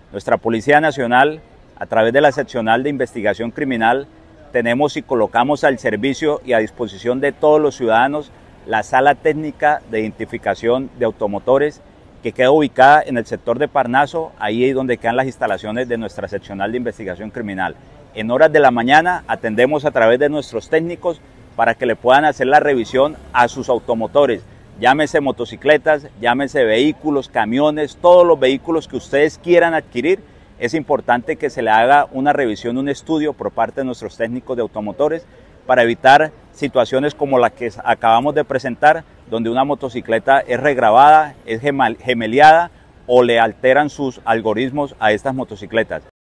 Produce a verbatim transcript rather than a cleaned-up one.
Nuestra Policía Nacional, a través de la Seccional de Investigación Criminal, tenemos y colocamos al servicio y a disposición de todos los ciudadanos la Sala Técnica de Identificación de Automotores, que queda ubicada en el sector de Parnaso, ahí es donde quedan las instalaciones de nuestra Seccional de Investigación Criminal. En horas de la mañana atendemos a través de nuestros técnicos para que le puedan hacer la revisión a sus automotores, llámese motocicletas, llámese vehículos, camiones, todos los vehículos que ustedes quieran adquirir. Es importante que se le haga una revisión, un estudio por parte de nuestros técnicos de automotores para evitar situaciones como la que acabamos de presentar, donde una motocicleta es regrabada, es gemeliada o le alteran sus algoritmos a estas motocicletas.